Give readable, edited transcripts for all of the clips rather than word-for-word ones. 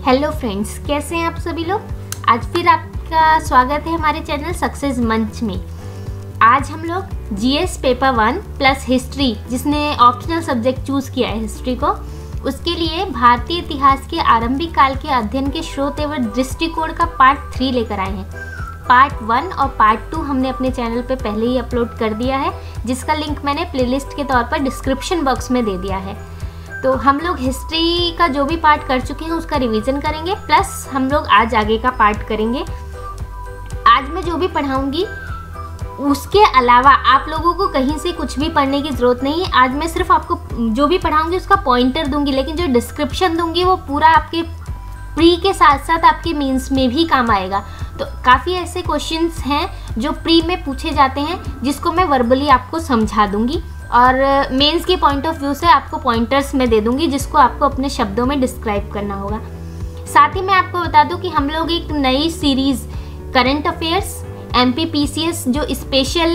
Hello friends, कैसे हैं आप सभी लोग। आज फिर आपका स्वागत है हमारे चैनल सक्सेस मंच में। आज हम लोग जीएस पेपर 1 प्लस हिस्ट्री, जिसने ऑप्शनल सब्जेक्ट चूज़ किया है हिस्ट्री को, उसके लिए भारतीय इतिहास के आरंभिक काल के अध्ययन के स्रोत एवं दृष्टिकोण का पार्ट 3 लेकर आए हैं। पार्ट 1 और पार्ट 2 हमने अपने चैनल पे पहले ही अपलोड कर दिया है, जिसका लिंक मैंने प्लेलिस्ट के तौर पर डिस्क्रिप्शन बॉक्स में दे दिया है। तो हम लोग हिस्ट्री का जो भी पार्ट कर चुके हैं उसका रिवीजन करेंगे, प्लस हम लोग आज आगे का पार्ट करेंगे। आज मैं जो भी पढ़ाऊंगी उसके अलावा आप लोगों को कहीं से कुछ भी पढ़ने की ज़रूरत नहीं है। आज मैं सिर्फ आपको जो भी पढ़ाऊंगी उसका पॉइंटर दूंगी, लेकिन जो डिस्क्रिप्शन दूंगी वो पूरा आपके प्री के साथ साथ आपके मेंस में भी काम आएगा। तो काफ़ी ऐसे क्वेश्चंस हैं जो प्री में पूछे जाते हैं, जिसको मैं वर्बली आपको समझा दूंगी, और मेंस के पॉइंट ऑफ व्यू से आपको पॉइंटर्स में दे दूंगी, जिसको आपको अपने शब्दों में डिस्क्राइब करना होगा। साथ ही मैं आपको बता दूं कि हम लोग एक नई सीरीज़ करंट अफेयर्स MPPCS जो स्पेशल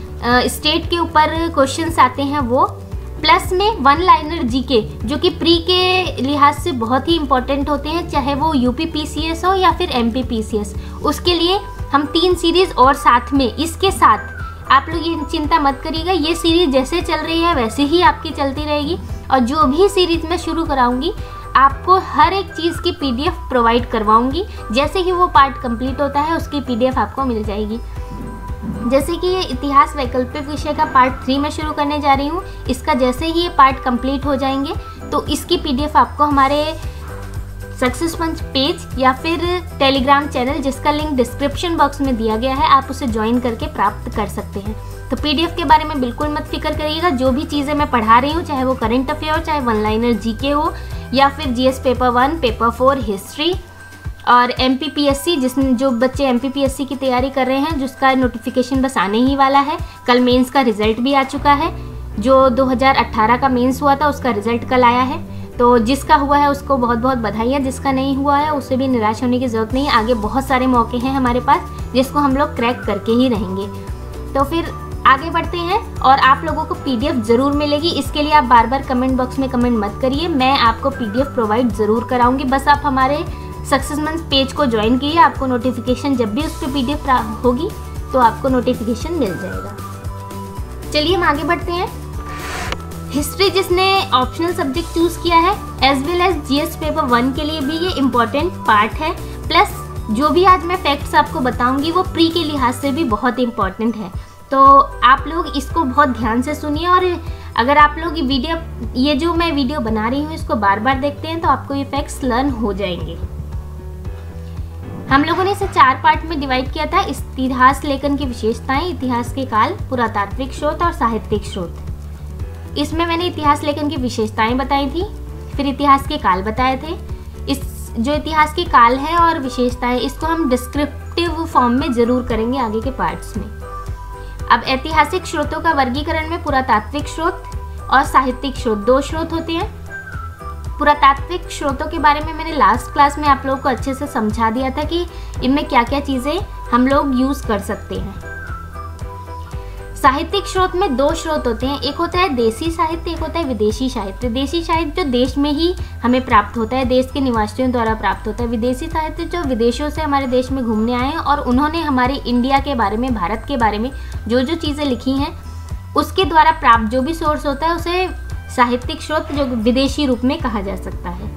स्टेट के ऊपर क्वेश्चंस आते हैं वो, प्लस में वन लाइनर जीके जो कि प्री के लिहाज से बहुत ही इंपॉर्टेंट होते हैं, चाहे वो UPPCS हो या फिर MPPCS। उसके लिए हम 3 सीरीज़ और साथ में, इसके साथ आप लोग ये चिंता मत करिएगा, ये सीरीज़ जैसे चल रही है वैसे ही आपकी चलती रहेगी, और जो भी सीरीज़ मैं शुरू कराऊंगी आपको हर एक चीज़ की PDF प्रोवाइड करवाऊंगी। जैसे कि वो पार्ट कंप्लीट होता है उसकी PDF आपको मिल जाएगी। जैसे कि ये इतिहास वैकल्पिक विषय का पार्ट 3 में शुरू करने जा रही हूँ, इसका जैसे ही ये पार्ट कंप्लीट हो जाएंगे तो इसकी PDF आपको हमारे सक्सेस मंच पेज या फिर टेलीग्राम चैनल, जिसका लिंक डिस्क्रिप्शन बॉक्स में दिया गया है, आप उसे ज्वाइन करके प्राप्त कर सकते हैं। तो PDF के बारे में बिल्कुल मत फिक्र करिएगा। जो भी चीज़ें मैं पढ़ा रही हूँ, चाहे वो करंट अफेयर हो, चाहे वन लाइनर जीके हो, या फिर GS पेपर 1, पेपर 4 हिस्ट्री और MPPSC, जिसमें जो बच्चे MPPSC की तैयारी कर रहे हैं, जिसका नोटिफिकेशन बस आने ही वाला है। कल मेंस का रिजल्ट भी आ चुका है। जो 2018 का मेंस हुआ था उसका रिजल्ट कल आया है, तो जिसका हुआ है उसको बहुत बहुत बधाइयाँ, जिसका नहीं हुआ है उससे भी निराश होने की ज़रूरत नहीं है। आगे बहुत सारे मौके हैं हमारे पास, जिसको हम लोग क्रैक करके ही रहेंगे। तो फिर आगे बढ़ते हैं, और आप लोगों को PDF ज़रूर मिलेगी। इसके लिए आप बार बार कमेंट बॉक्स में कमेंट मत करिए, मैं आपको PDF प्रोवाइड ज़रूर कराऊंगी। बस आप हमारे सक्सेस मंच पेज को ज्वाइन कीजिए, आपको नोटिफिकेशन जब भी उस पर PDF होगी तो आपको नोटिफिकेशन मिल जाएगा। चलिए हम आगे बढ़ते हैं। हिस्ट्री जिसने ऑप्शनल सब्जेक्ट चूज़ किया है, as well as GS paper 1 के लिए भी ये इम्पॉर्टेंट पार्ट है, प्लस जो भी आज मैं फैक्ट्स आपको बताऊंगी वो प्री के लिहाज से भी बहुत इम्पॉर्टेंट है। तो आप लोग इसको बहुत ध्यान से सुनिए, और अगर आप लोग ये जो मैं वीडियो बना रही हूँ इसको बार बार देखते हैं तो आपको ये फैक्ट्स लर्न हो जाएंगे। हम लोगों ने इसे 4 पार्ट में डिवाइड किया था। इतिहास लेखन की विशेषताएं, इतिहास के काल, पुरातात्विक स्रोत और साहित्यिक स्रोत। इसमें मैंने इतिहास लेखन की विशेषताएं बताई थी, फिर इतिहास के काल बताए थे। इस जो इतिहास के काल है और विशेषताएं, इसको हम डिस्क्रिप्टिव फॉर्म में ज़रूर करेंगे आगे के पार्ट्स में। अब ऐतिहासिक स्रोतों का वर्गीकरण में पुरातात्विक स्रोत और साहित्यिक स्रोत 2 स्रोत होते हैं। पुरातात्विक स्रोतों के बारे में मैंने लास्ट क्लास में आप लोगों को अच्छे से समझा दिया था कि इनमें क्या क्या चीज़ें हम लोग यूज़ कर सकते हैं। साहित्यिक स्रोत में 2 स्रोत होते हैं, एक होता है देसी साहित्य, एक होता है विदेशी साहित्य। देसी साहित्य जो देश में ही हमें प्राप्त होता है, देश के निवासियों द्वारा प्राप्त होता है। विदेशी साहित्य जो विदेशों से हमारे देश में घूमने आए हैं और उन्होंने हमारे इंडिया के बारे में, भारत के बारे में जो जो चीज़ें लिखी हैं उसके द्वारा प्राप्त जो भी सोर्स होता है उसे साहित्यिक स्रोत, जो विदेशी रूप में कहा जा सकता है।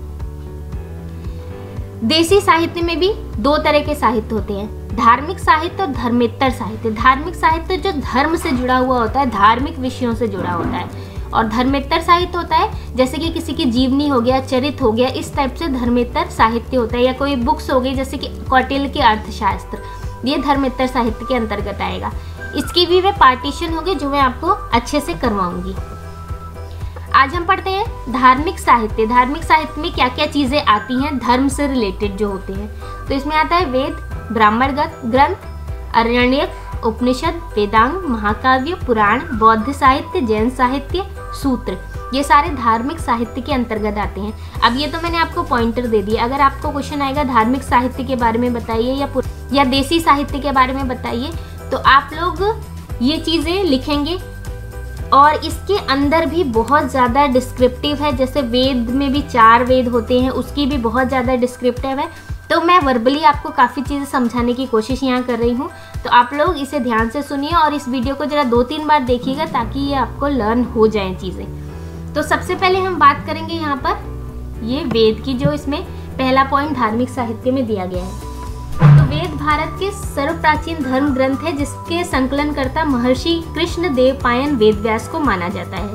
देसी साहित्य में भी 2 तरह के साहित्य होते हैं, धार्मिक साहित्य और धर्मेत्तर साहित्य। धार्मिक साहित्य जो धर्म से जुड़ा हुआ होता है, धार्मिक विषयों से जुड़ा होता है, और धर्मेत्तर साहित्य होता है जैसे कि किसी की जीवनी हो गया, चरित्र हो गया, इस टाइप से धर्मेत्तर साहित्य होता है। या कोई बुक्स हो गई जैसे कि कौटिल्य के अर्थशास्त्र, ये धर्मेत्तर साहित्य के अंतर्गत आएगा। इसकी भी मैं पार्टीशन होगी जो मैं आपको अच्छे से करवाऊंगी। आज हम पढ़ते हैं धार्मिक साहित्य। धार्मिक साहित्य में क्या क्या चीज़ें आती हैं धर्म से रिलेटेड जो होते हैं, तो इसमें आता है वेद, ब्राह्मण ग्रंथ, आरण्यक, उपनिषद, वेदांग, महाकाव्य, पुराण, बौद्ध साहित्य, जैन साहित्य, सूत्र, ये सारे धार्मिक साहित्य के अंतर्गत आते हैं। अब ये तो मैंने आपको पॉइंटर दे दिया। अगर आपको क्वेश्चन आएगा धार्मिक साहित्य के बारे में बताइए या देसी साहित्य के बारे में बताइए, तो आप लोग ये चीज़ें लिखेंगे और इसके अंदर भी बहुत ज़्यादा डिस्क्रिप्टिव है। जैसे वेद में भी 4 वेद होते हैं, उसकी भी बहुत ज़्यादा डिस्क्रिप्टिव है। तो मैं वर्बली आपको काफ़ी चीज़ें समझाने की कोशिश यहाँ कर रही हूँ, तो आप लोग इसे ध्यान से सुनिए और इस वीडियो को ज़रा 2-3 बार देखिएगा ताकि ये आपको लर्न हो जाए चीज़ें। तो सबसे पहले हम बात करेंगे यहाँ पर ये वेद की, जो इसमें पहला पॉइंट धार्मिक साहित्य में दिया गया है। तो वेद भारत के सर्वप्राचीन धर्म ग्रंथ है, जिसके संकलनकर्ता महर्षि कृष्णदेवपायन वेदव्यास को माना जाता है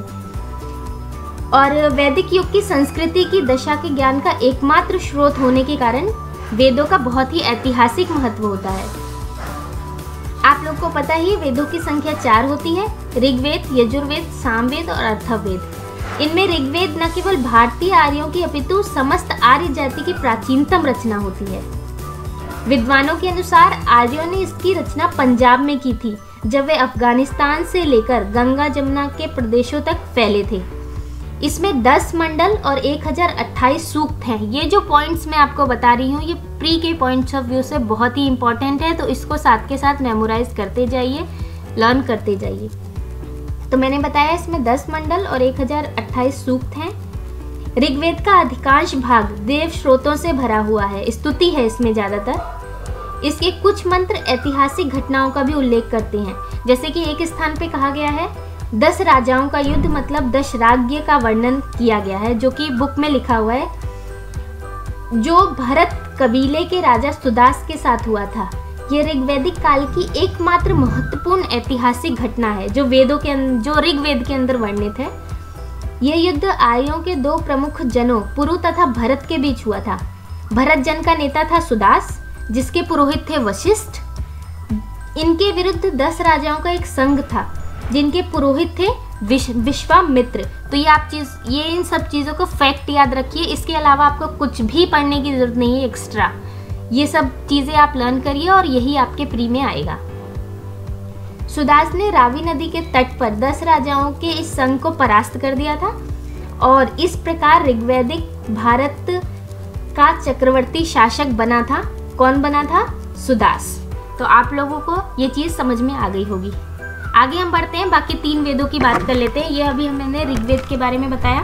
और वैदिक युग की संस्कृति की दशा के ज्ञान का एकमात्र स्रोत होने के कारण वेदों का बहुत ही ऐतिहासिक महत्व होता है। आप लोग को पता ही वेदों की संख्या 4 होती है, ऋग्वेद, यजुर्वेद, सामवेद और अथर्ववेद। इनमें ऋग्वेद न केवल भारतीय आर्यों की अपितु समस्त आर्य जाति की प्राचीनतम रचना होती है। विद्वानों के अनुसार आर्यों ने इसकी रचना पंजाब में की थी, जब वे अफगानिस्तान से लेकर गंगा जमुना के प्रदेशों तक फैले थे। इसमें 10 मंडल और 1028 सूक्त हैं। ये जो पॉइंट्स मैं आपको बता रही हूँ, ये प्री के पॉइंट्स ऑफ व्यू से बहुत ही इंपॉर्टेंट है, तो इसको साथ के साथ मेमोराइज करते जाइए, लर्न करते जाइए। तो मैंने बताया इसमें 10 मंडल और 1028 सूक्त हैं। ऋग्वेद का अधिकांश भाग देव स्रोतों से भरा हुआ है, स्तुति है इसमें ज़्यादातर। इसके कुछ मंत्र ऐतिहासिक घटनाओं का भी उल्लेख करते हैं, जैसे कि एक स्थान पे कहा गया है 10 राजाओं का युद्ध, मतलब दशराज्य का वर्णन किया गया है, जो कि बुक में लिखा हुआ है, जो भरत कबीले के राजा सुदास के साथ हुआ था। यह ऋग्वैदिक काल की एकमात्र महत्वपूर्ण ऐतिहासिक घटना है जो ऋग्वेद के अंदर वर्णित है। यह युद्ध आर्यों के 2 प्रमुख जनों पुरु तथा भरत के बीच हुआ था। भरत जन का नेता था सुदास, जिसके पुरोहित थे वशिष्ठ। इनके विरुद्ध 10 राजाओं का एक संघ था, जिनके पुरोहित थे विश्वामित्र। तो ये इन सब चीज़ों को फैक्ट याद रखिए। इसके अलावा आपको कुछ भी पढ़ने की जरूरत नहीं है एक्स्ट्रा। ये सब चीज़ें आप लर्न करिए और यही आपके प्री में आएगा। सुदास ने रावी नदी के तट पर 10 राजाओं के इस संघ को परास्त कर दिया था और इस प्रकार ऋग्वैदिक भारत का चक्रवर्ती शासक बना था। कौन बना था? सुदास। तो आप लोगों को ये चीज़ समझ में आ गई होगी। आगे हम बढ़ते हैं, बाकी 3 वेदों की बात कर लेते हैं। ये अभी मैंने ऋग्वेद के बारे में बताया।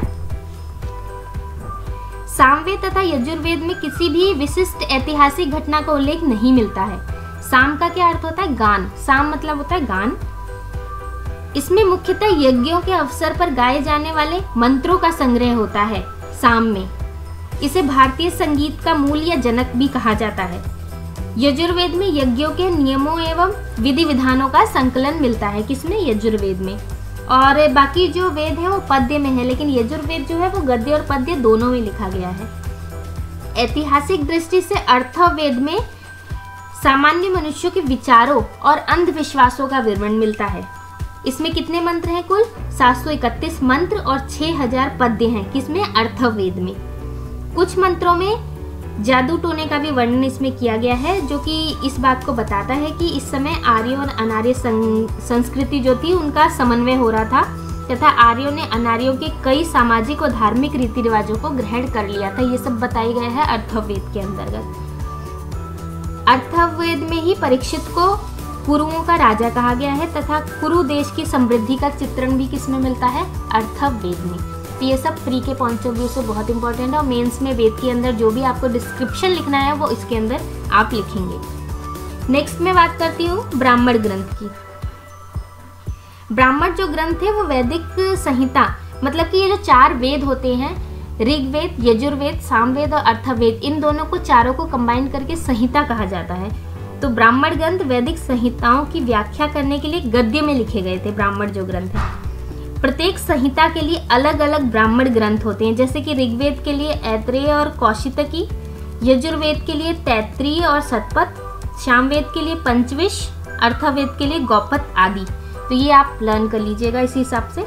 सामवेद तथा यजुर्वेद में किसी भी विशिष्ट ऐतिहासिक घटना का उल्लेख नहीं मिलता है। साम का क्या अर्थ होता है? गान। साम मतलब होता है गान। इसमें मुख्यतः यज्ञों के अवसर पर गाए जाने वाले मंत्रों का संग्रह होता है। साम में इसे भारतीय संगीत का मूल या जनक भी कहा जाता है। यजुर्वेद में यज्ञों के नियमों एवं विधि विधानों का संकलन मिलता है। किसमें? यजुर्वेद में। और बाकी जो वेद है वो पद्य में है, लेकिन यजुर्वेद जो है वो गद्य और पद्य दोनों में लिखा गया है। ऐतिहासिक दृष्टि से अथर्ववेद में सामान्य मनुष्यों के विचारों और अंधविश्वासों का विवरण मिलता है। इसमें कितने मंत्र हैं? कुल 731 मंत्र और 6000 पद्य हैं। किसमें? अथर्ववेद में। कुछ मंत्रों में जादू टोने का भी वर्णन इसमें किया गया है, जो कि इस बात को बताता है कि इस समय आर्य और अनार्य संस्कृति जो थी उनका समन्वय हो रहा था तथा आर्यों ने अनार्यों के कई सामाजिक और धार्मिक रीति रिवाजों को ग्रहण कर लिया था। ये सब बताया गया है अथर्ववेद के अंतर्गत। अथर्ववेद में ही परीक्षित को कुरुओं का राजा कहा गया है तथा कुरु देश की समृद्धि का चित्रण भी किसमें मिलता है? अथर्ववेद में। तो ये सब प्री के पॉइंट ऑफ व्यू से बहुत इंपॉर्टेंट है और मेंस में वेद के अंदर जो भी आपको डिस्क्रिप्शन लिखना है वो इसके अंदर आप लिखेंगे। नेक्स्ट मैं बात करती हूँ ब्राह्मण ग्रंथ की। ब्राह्मण जो ग्रंथ है वो वैदिक संहिता, मतलब कि ये जो 4 वेद होते हैं, ऋग्वेद, यजुर्वेद, सामवेद और अथर्ववेद, इन दोनों को चारों को कंबाइन करके संहिता कहा जाता है। तो ब्राह्मण ग्रंथ वैदिक संहिताओं की व्याख्या करने के लिए गद्य में लिखे गए थे। ब्राह्मण जो ग्रंथ है, प्रत्येक संहिता के लिए अलग अलग ब्राह्मण ग्रंथ होते हैं, जैसे कि ऋग्वेद के लिए ऐत्रेय और कौशितकी, यजुर्वेद के लिए तैत्रीय और शतपथ, सामवेद के लिए पंचविश, अथर्ववेद के लिए गौपथ आदि। तो ये आप लर्न कर लीजिएगा इसी हिसाब से।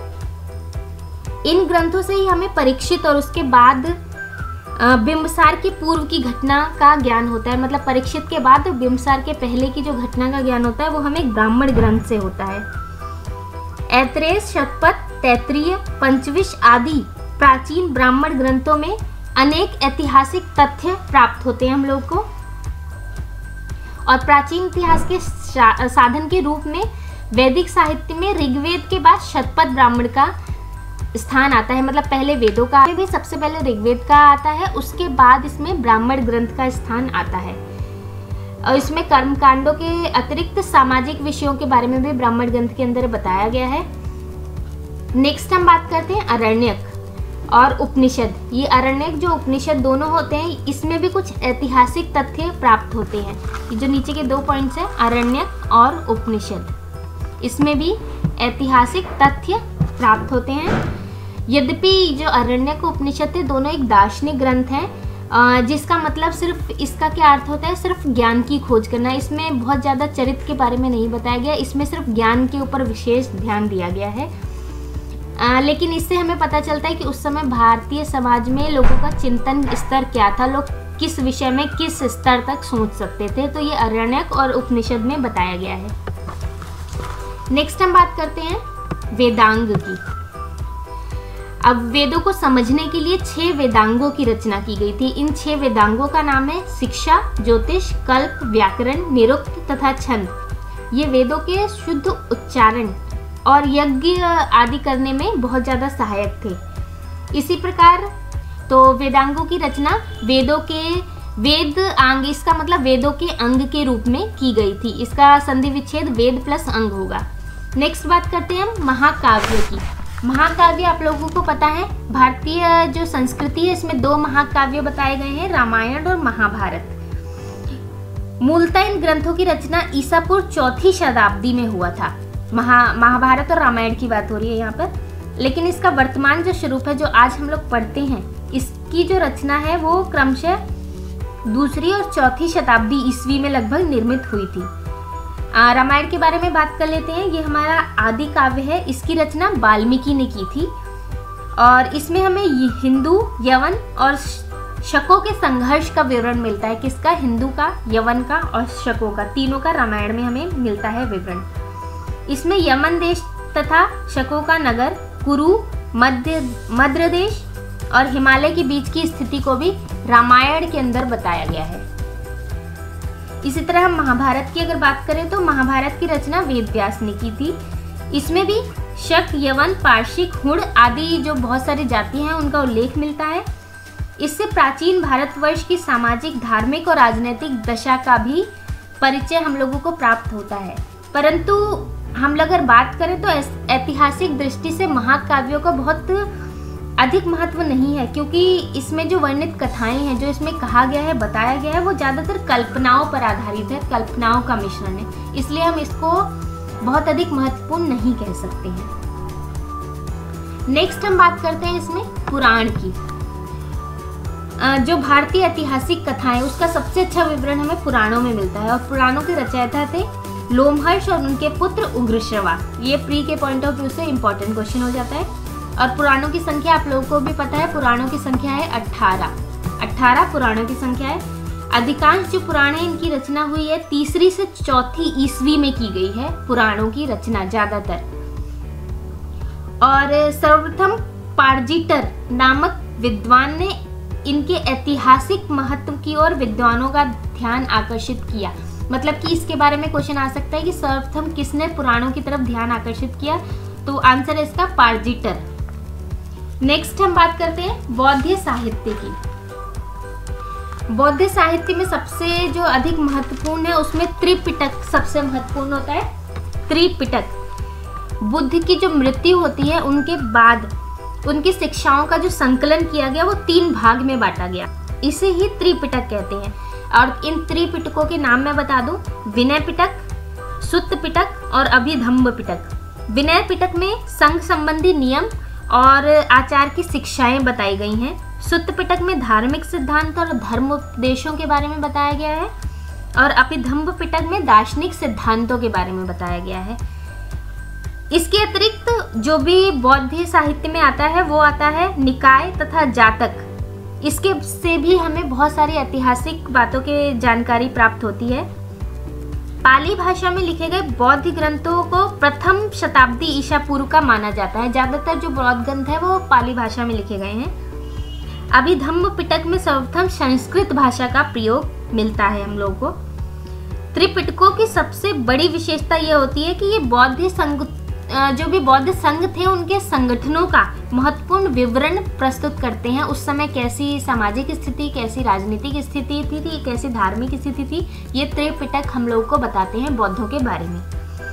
इन ग्रंथों से ही हमें परीक्षित और उसके बाद बिंबसार की पूर्व की घटना का ज्ञान होता है। मतलब परीक्षित के बाद बिंबसार के पहले की जो घटना का ज्ञान होता है वो हमें ब्राह्मण ग्रंथ से होता है। ऐत्रेय, शतपथ, तैत्रीय, पंचविश आदि प्राचीन ब्राह्मण ग्रंथों में अनेक ऐतिहासिक तथ्य प्राप्त होते हैं हम लोग को, और प्राचीन इतिहास के साधन के रूप में वैदिक साहित्य में ऋग्वेद के बाद शतपथ ब्राह्मण का स्थान आता है, मतलब पहले वेदों का भी सबसे पहले ऋग्वेद का आता है, उसके बाद इसमें ब्राह्मण ग्रंथ का स्थान आता है। और इसमें कर्मकांडों के अतिरिक्त सामाजिक विषयों के बारे में भी ब्राह्मण ग्रंथ के अंदर बताया गया है। नेक्स्ट हम बात करते हैं अरण्यक और उपनिषद। ये अरण्यक जो उपनिषद दोनों होते हैं, इसमें भी कुछ ऐतिहासिक तथ्य प्राप्त होते हैं। ये जो नीचे के 2 पॉइंट्स हैं, अरण्यक और उपनिषद, इसमें भी ऐतिहासिक तथ्य प्राप्त होते हैं। यद्यपि जो अरण्यक उपनिषद है दोनों एक दार्शनिक ग्रंथ हैं, जिसका मतलब सिर्फ इसका क्या अर्थ होता है, सिर्फ ज्ञान की खोज करना। इसमें बहुत ज़्यादा चरित्र के बारे में नहीं बताया गया, इसमें सिर्फ ज्ञान के ऊपर विशेष ध्यान दिया गया है। लेकिन इससे हमें पता चलता है कि उस समय भारतीय समाज में लोगों का चिंतन स्तर क्या था, लोग किस विषय में किस स्तर तक सोच सकते थे, तो ये अरण्यक और उपनिषद में बताया गया है। नेक्स्ट हम बात करते हैं वेदांग की। अब वेदों को समझने के लिए 6 वेदांगों की रचना की गई थी। इन 6 वेदांगों का नाम है शिक्षा, ज्योतिष, कल्प, व्याकरण, निरुक्त तथा छंद। ये वेदों के शुद्ध उच्चारण और यज्ञ आदि करने में बहुत ज़्यादा सहायक थे। इसी प्रकार तो वेदांगों की रचना वेदों के वेद अंग, इसका मतलब वेदों के अंग के रूप में की गई थी। इसका संधि विच्छेद वेद प्लस अंग होगा। नेक्स्ट बात करते हैं हम महाकाव्य की। महाकाव्य आप लोगों को पता है, भारतीय जो संस्कृति है इसमें 2 महाकाव्य बताए गए हैं, रामायण और महाभारत। मूलतः इन ग्रंथों की रचना ईसा पूर्व 4वीं शताब्दी में हुआ था। महाभारत और रामायण की बात हो रही है यहाँ पर, लेकिन इसका वर्तमान जो स्वरूप है जो आज हम लोग पढ़ते हैं, इसकी जो रचना है वो क्रमशः 2री और 4वीं शताब्दी ईस्वी में लगभग निर्मित हुई थी। रामायण के बारे में बात कर लेते हैं। ये हमारा आदि काव्य है, इसकी रचना वाल्मीकि ने की थी और इसमें हमें हिंदू, यवन और शकों के संघर्ष का विवरण मिलता है। किसका? हिंदू का, यवन का और शकों का, तीनों का रामायण में हमें मिलता है विवरण। इसमें यमन देश तथा शकों का नगर कुरु, मद्र देश और हिमालय के बीच की स्थिति को भी रामायण के अंदर बताया गया है। इसी तरह हम महाभारत की अगर बात करें तो महाभारत की रचना वेद व्यास ने की थी। इसमें भी शक, यवन, पारशिक, हुण आदि जो बहुत सारी जाति हैं उनका उल्लेख मिलता है। इससे प्राचीन भारतवर्ष की सामाजिक, धार्मिक और राजनीतिक दशा का भी परिचय हम लोगों को प्राप्त होता है। परंतु हम लोग अगर बात करें तो ऐतिहासिक दृष्टि से महाकाव्यों का बहुत अधिक महत्व नहीं है, क्योंकि इसमें जो वर्णित कथाएं हैं, जो इसमें कहा गया है, बताया गया है, वो ज़्यादातर कल्पनाओं पर आधारित है, कल्पनाओं का मिश्रण है। इसलिए हम इसको बहुत अधिक महत्वपूर्ण नहीं कह सकते हैं। नेक्स्ट हम बात करते हैं इसमें पुराण की। जो भारतीय ऐतिहासिक कथाएं, उसका सबसे अच्छा विवरण हमें पुराणों में मिलता है और पुराणों के रचयिता थे लोमहर्ष और उनके पुत्र उग्रश्रवा। ये प्री के पॉइंट ऑफ व्यू से इंपॉर्टेंट क्वेश्चन हो जाता है। और पुराणों की संख्या आप लोगों को भी पता है, पुराणों की संख्या है 18 पुराणों की संख्या है। अधिकांश जो पुराण है इनकी रचना हुई है 3री से 4वीं ईस्वी में की गई है पुराणों की रचना ज्यादातर। और सर्वप्रथम पार्जिटर नामक विद्वान ने इनके ऐतिहासिक महत्व की ओर विद्वानों का ध्यान आकर्षित किया। मतलब कि इसके बारे में क्वेश्चन आ सकता है कि सर्वप्रथम किसने पुराणों की तरफ ध्यान आकर्षित किया, तो आंसर है इसका पार्जिटर। नेक्स्ट हम बात करते हैं बौद्ध साहित्य की। बौद्ध साहित्य में सबसे जो अधिक महत्वपूर्ण है उसमें त्रिपिटक सबसे महत्वपूर्ण होता है। त्रिपिटक बुद्ध की जो मृत्यु होती है उनके बाद उनकी शिक्षाओं का जो संकलन किया गया वो 3 भाग में बांटा गया, इसे ही त्रिपिटक कहते हैं। और इन त्रिपिटकों के नाम मैं बता दूं, विनय पिटक, सुत्त पिटक और अभिधम्म पिटक। विनय पिटक में संघ संबंधी नियम और आचार की शिक्षाएं बताई गई हैं। सुत्त पिटक में धार्मिक सिद्धांत और धर्म उपदेशों के बारे में बताया गया है और अभिधम्म पिटक में दार्शनिक सिद्धांतों के बारे में बताया गया है। इसके अतिरिक्त जो भी बौद्ध साहित्य में आता है वो आता है निकाय तथा जातक। इसके से भी हमें बहुत सारी ऐतिहासिक बातों की जानकारी प्राप्त होती है। पाली भाषा में लिखे गए बौद्ध ग्रंथों को प्रथम शताब्दी ईसा पूर्व का माना जाता है। ज्यादातर जो बौद्ध ग्रंथ है वो पाली भाषा में लिखे गए हैं। अभिधम्म पिटक में सर्वप्रथम संस्कृत भाषा का प्रयोग मिलता है हम लोगों को। त्रिपिटकों की सबसे बड़ी विशेषता ये होती है कि ये बौद्ध संघ, जो भी बौद्ध संघ थे उनके संगठनों का महत्वपूर्ण विवरण प्रस्तुत करते हैं। उस समय कैसी सामाजिक स्थिति, कैसी राजनीतिक स्थिति थी, कैसी धार्मिक स्थिति थी, ये त्रिपिटक हम लोग को बताते हैं बौद्धों के बारे में।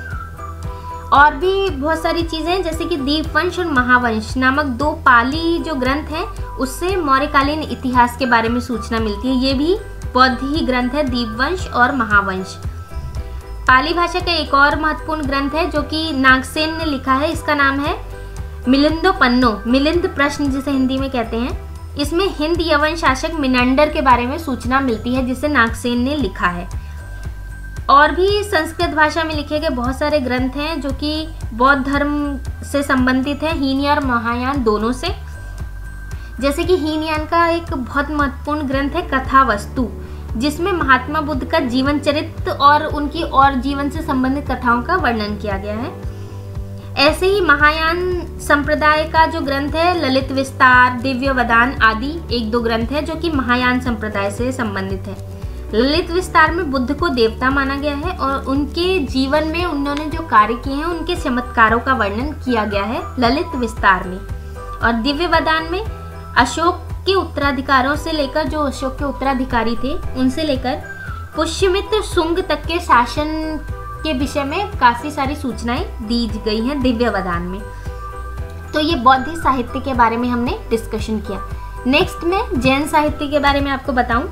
और भी बहुत सारी चीज़ें, जैसे कि दीपवंश और महावंश नामक 2 पाली जो ग्रंथ हैं, उससे मौर्यकालीन इतिहास के बारे में सूचना मिलती है। ये भी बौद्ध ही ग्रंथ है, दीपवंश और महावंश। पाली भाषा का एक और महत्वपूर्ण ग्रंथ है जो कि नागसेन ने लिखा है, इसका नाम है मिलिंदोपन्नो, मिलिंद प्रश्न जिसे हिंदी में कहते हैं। इसमें हिंद यवन शासक मिनांडर के बारे में सूचना मिलती है, जिसे नागसेन ने लिखा है। और भी संस्कृत भाषा में लिखे गए बहुत सारे ग्रंथ हैं जो कि बौद्ध धर्म से संबंधित हैं, हीनयान और महायान दोनों से। जैसे कि हीनयान का एक बहुत महत्वपूर्ण ग्रंथ है कथा वस्तु, जिसमें महात्मा बुद्ध का जीवन चरित्र और उनकी और जीवन से संबंधित कथाओं का वर्णन किया गया है। ऐसे ही महायान संप्रदाय का जो ग्रंथ है ललित विस्तार, दिव्य वदान आदि 1-2 ग्रंथ है जो कि महायान संप्रदाय से संबंधित है। ललित विस्तार में बुद्ध को देवता माना गया है और उनके जीवन में उन्होंने जो कार्य किए हैं उनके चमत्कारों का वर्णन किया गया है ललित विस्तार में। और दिव्य वदान में अशोक के उत्तराधिकारों से लेकर, जो अशोक के उत्तराधिकारी थे उनसे लेकर पुष्यमित्र शुंग तक के शासन के विषय में काफी सारी सूचनाएं दी गई हैं दिव्य वदान में। तो ये बौद्ध साहित्य के बारे में हमने डिस्कशन किया। नेक्स्ट में जैन साहित्य के बारे में आपको बताऊं।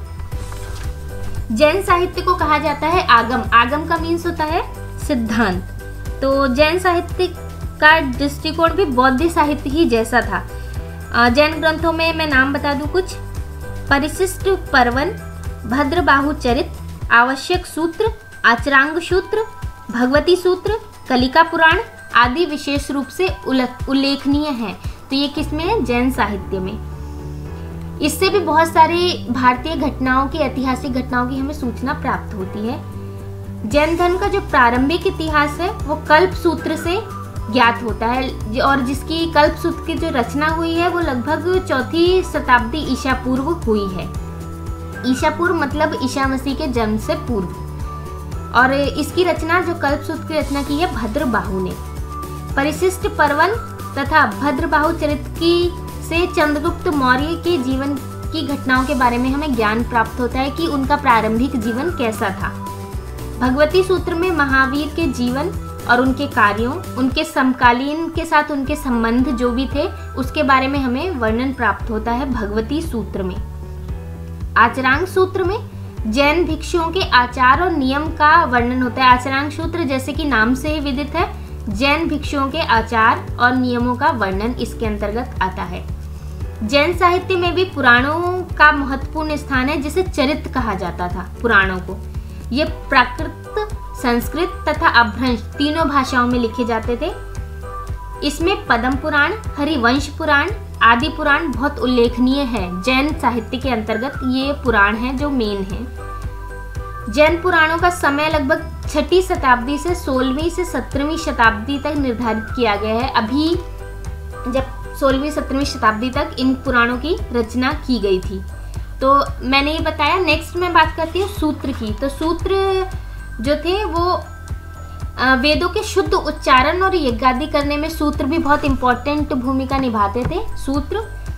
जैन साहित्य को कहा जाता है आगम। आगम का मीन्स होता है सिद्धांत। तो जैन साहित्य का दृष्टिकोण भी बौद्ध साहित्य ही जैसा था। जैन ग्रंथों में मैं नाम बता दूं कुछ: परिशिष्ट पर्वन, भद्रबाहु चरित, आवश्यक सूत्र, आचरांग सूत्र, भगवती सूत्र, कलिका पुराण आदि विशेष रूप से उल्लेखनीय हैं। तो ये किसमें है? जैन साहित्य में। इससे भी बहुत सारी भारतीय घटनाओं की, ऐतिहासिक घटनाओं की हमें सूचना प्राप्त होती है। जैन धर्म का जो प्रारंभिक इतिहास है वो कल्प सूत्र से ज्ञात होता है और जिसकी कल्प सूत्र की जो रचना हुई है वो लगभग 4वीं शताब्दी ईसा पूर्व हुई है। ईसा पूर्व मतलब ईसा मसीह के जन्म से पूर्व। और इसकी रचना, जो कल्प सूत्र की रचना की है, भद्रबाहु ने। परिशिष्ट पर्वन तथा भद्रबाहु चरित्र की से चंद्रगुप्त मौर्य के जीवन की घटनाओं के बारे में हमें ज्ञान प्राप्त होता है कि उनका प्रारंभिक जीवन कैसा था। भगवती सूत्र में महावीर के जीवन और उनके कार्यों, उनके समकालीन के साथ उनके संबंध जो भी थे उसके बारे में हमें वर्णन प्राप्त होता है भगवती सूत्र में। आचरांग सूत्र में जैन भिक्षुओं के आचार और नियम का वर्णन होता है। आचरांग सूत्र जैसे कि नाम से ही विदित है, जैन भिक्षुओं के आचार और नियमों का वर्णन इसके अंतर्गत आता है। जैन साहित्य में भी पुराणों का महत्वपूर्ण स्थान है, जिसे चरित्र कहा जाता था। पुराणों को ये प्राकृत, संस्कृत तथा अभ्रंश तीनों भाषाओं में लिखे जाते थे। इसमें पद्म पुराण, हरिवंश पुराण आदि पुराण बहुत उल्लेखनीय है। जैन साहित्य के अंतर्गत ये पुराण है जो मेन है। जैन पुराणों का समय लगभग 6वीं शताब्दी से 16वीं से 17वीं शताब्दी तक निर्धारित किया गया है। अभी जब 16वीं 17वीं शताब्दी तक इन पुराणों की रचना की गई थी। तो मैंने ये बताया। नेक्स्ट मैं बात करती हूँ सूत्र की। तो सूत्र जो थे वो वेदों के शुद्ध उच्चारण और यज्ञादि करने में सूत्र भी बहुत इंपॉर्टेंट भूमिका निभाते थे। सूत्र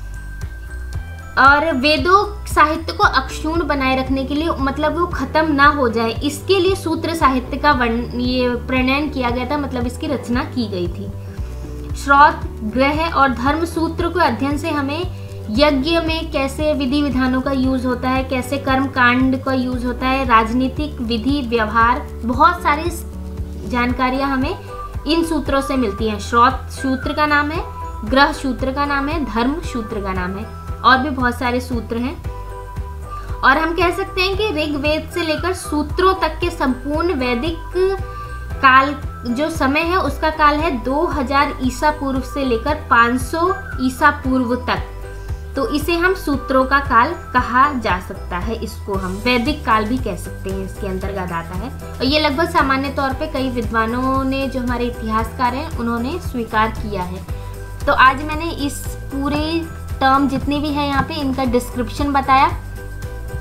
और वेदों साहित्य को अक्षुण्ण बनाए रखने के लिए, मतलब वो खत्म ना हो जाए, इसके लिए सूत्र साहित्य का ये प्रणयन किया गया था, मतलब इसकी रचना की गई थी। श्रौत, ग्रह और धर्म सूत्र के अध्ययन से हमें यज्ञ में कैसे विधि विधानों का यूज होता है, कैसे कर्म कांड का यूज होता है, राजनीतिक विधि व्यवहार, बहुत सारी जानकारियां हमें इन सूत्रों से मिलती हैं। श्रौत सूत्र का नाम है, ग्रह सूत्र का नाम है, धर्म सूत्र का नाम है, और भी बहुत सारे सूत्र हैं। और हम कह सकते हैं कि ऋग्वेद से लेकर सूत्रों तक के संपूर्ण वैदिक काल जो समय है उसका काल है 2000 ईसा पूर्व से लेकर 500 ईसा पूर्व तक। तो इसे हम सूत्रों का काल कहा जा सकता है। इसको हम वैदिक काल भी कह सकते हैं, इसके अंतर्गत आता है। और ये लगभग सामान्य तौर पे कई विद्वानों ने, जो हमारे इतिहासकार हैं, उन्होंने स्वीकार किया है। तो आज मैंने इस पूरे टर्म जितने भी है यहाँ पे इनका डिस्क्रिप्शन बताया।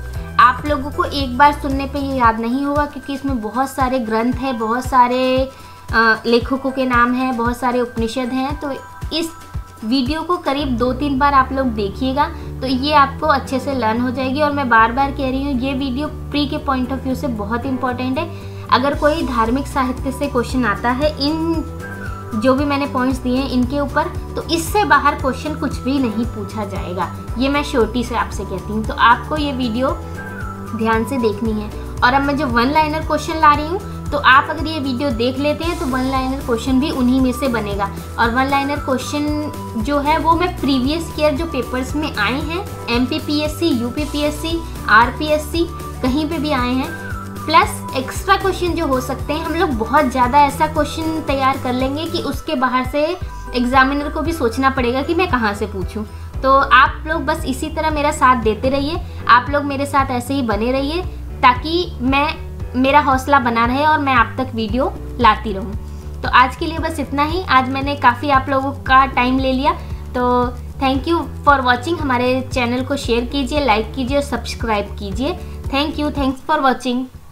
आप लोगों को एक बार सुनने पे ये याद नहीं होगा, क्योंकि इसमें बहुत सारे ग्रंथ हैं, बहुत सारे लेखकों के नाम हैं, बहुत सारे उपनिषद हैं। तो इस वीडियो को करीब 2-3 बार आप लोग देखिएगा तो ये आपको अच्छे से लर्न हो जाएगी। और मैं बार बार कह रही हूँ, ये वीडियो प्री के पॉइंट ऑफ व्यू से बहुत इंपॉर्टेंट है। अगर कोई धार्मिक साहित्य से क्वेश्चन आता है इन जो भी मैंने पॉइंट्स दिए हैं इनके ऊपर, तो इससे बाहर क्वेश्चन कुछ भी नहीं पूछा जाएगा, ये मैं श्योरिटी से आपसे कहती हूँ। तो आपको ये वीडियो ध्यान से देखनी है। और अब मैं जो 1 लाइनर क्वेश्चन ला रही हूँ, तो आप अगर ये वीडियो देख लेते हैं तो 1 लाइनर क्वेश्चन भी उन्हीं में से बनेगा। और 1 लाइनर क्वेश्चन जो है वो मैं प्रीवियस ईयर जो पेपर्स में आए हैं, MPPSC, UPPSC, RPSC, कहीं पे भी आए हैं, प्लस एक्स्ट्रा क्वेश्चन जो हो सकते हैं, हम लोग बहुत ज़्यादा ऐसा क्वेश्चन तैयार कर लेंगे कि उसके बाहर से एग्जामिनर को भी सोचना पड़ेगा कि मैं कहाँ से पूछूं। तो आप लोग बस इसी तरह मेरा साथ देते रहिए, आप लोग मेरे साथ ऐसे ही बने रहिए, ताकि मेरा हौसला बना रहे और मैं आप तक वीडियो लाती रहूं। तो आज के लिए बस इतना ही। आज मैंने काफ़ी आप लोगों का टाइम ले लिया, तो थैंक यू फॉर वॉचिंग। हमारे चैनल को शेयर कीजिए, लाइक कीजिए और सब्सक्राइब कीजिए। Thank you, thanks for watching.